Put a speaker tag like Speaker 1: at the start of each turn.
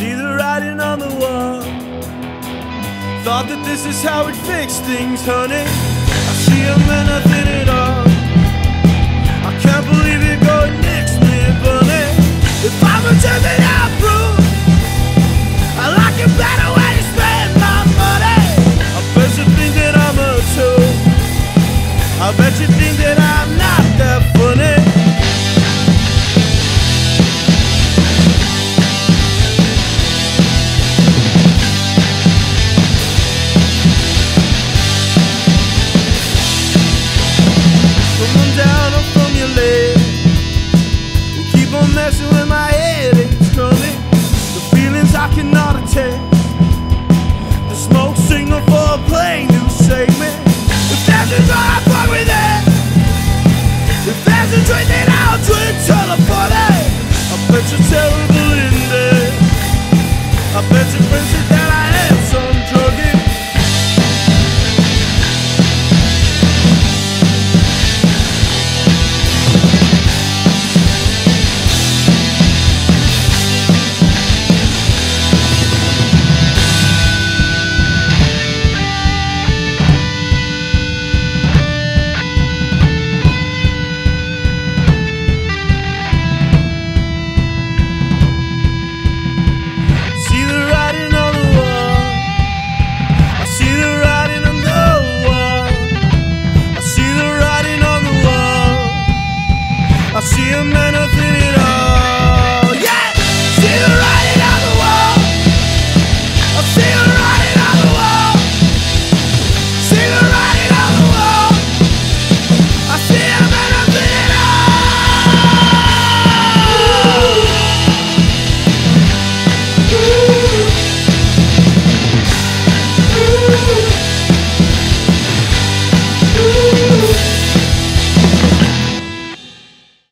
Speaker 1: see the writing on the wall. Thought that this is how it fixed things, honey. I see a man, nothing at all. I can't believe you're going next me, bunny. If I'm a turning out proof, I like it better when you spend my money. I bet you think that I'm a tool. I bet you think that I'm not that funny. Down or from your leg, you keep on messing with my head, it's coming. The feelings I cannot attend, the smoke signal for a plane new segment. If there's a door, I fuck with it. If there's a drink, then I'll drink till I'm 40. I bet you're terrible.